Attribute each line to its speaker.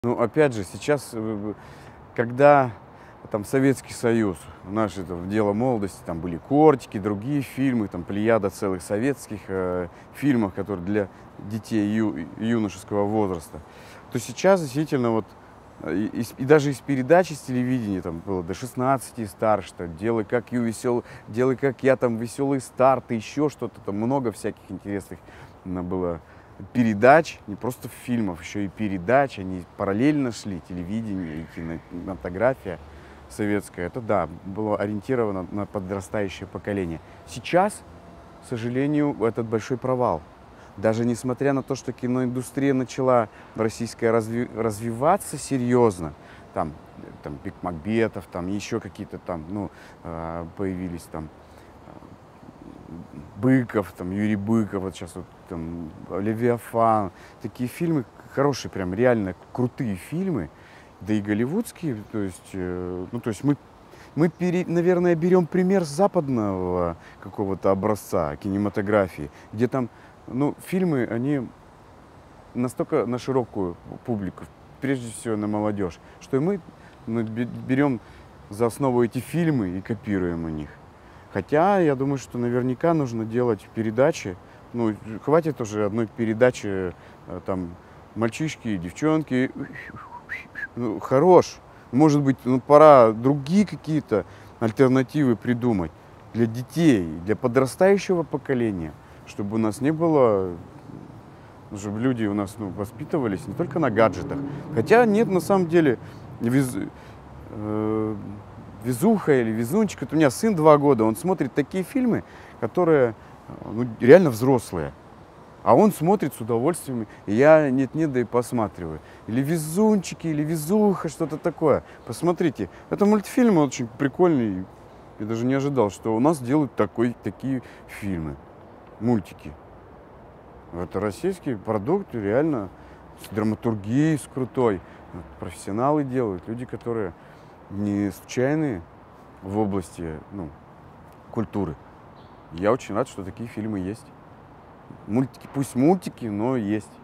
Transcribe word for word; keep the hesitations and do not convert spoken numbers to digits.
Speaker 1: Ну, опять же, сейчас, э, когда там Советский Союз, наш это в дело молодости, там были "Кортики", другие фильмы, там плеяда целых советских э, фильмов, которые для детей ю, юношеского возраста, то сейчас действительно вот и, и, и даже из передачи с телевидения там было до шестнадцати и старше, там, делай как я весел, делай как я, там веселый старт, и еще что-то там, много всяких интересных м, было передач, не просто фильмов, еще и передач, они параллельно шли, телевидение и кинематография советская, это да, было ориентировано на подрастающее поколение. Сейчас, к сожалению, этот большой провал. Даже несмотря на то, что киноиндустрия начала российская разви развиваться серьезно, там, там Бекмамбетов, там еще какие-то там, ну, появились там Быков, там, Юрий Быков, вот сейчас вот, там, Левиафан, такие фильмы хорошие, прям реально крутые фильмы, да и голливудские, то есть, э, ну, то есть мы, мы пере, наверное, берем пример с западного какого-то образца кинематографии, где там, ну, фильмы, они настолько на широкую публику, прежде всего на молодежь, что и мы, мы берем за основу эти фильмы и копируем у них. Хотя, я думаю, что наверняка нужно делать передачи. Ну, хватит уже одной передачи, там, мальчишки и девчонки. Ну, хорош. Может быть, ну, пора другие какие-то альтернативы придумать для детей, для подрастающего поколения, чтобы у нас не было, чтобы люди у нас, ну, воспитывались не только на гаджетах. Хотя нет, на самом деле, вез, э, везуха или везунчик. Это у меня сын два года, он смотрит такие фильмы, которые, ну, реально взрослые. А он смотрит с удовольствием, и я нет-нет, да и посматриваю. Или везунчики, или везуха, что-то такое. Посмотрите, это мультфильм очень прикольный. Я даже не ожидал, что у нас делают такой, такие фильмы, мультики. Это российский продукт, реально с драматургией, с крутой. Профессионалы делают, люди, которые не случайные в области, ну, культуры. Я очень рад, что такие фильмы есть. Мультики, пусть мультики, но есть.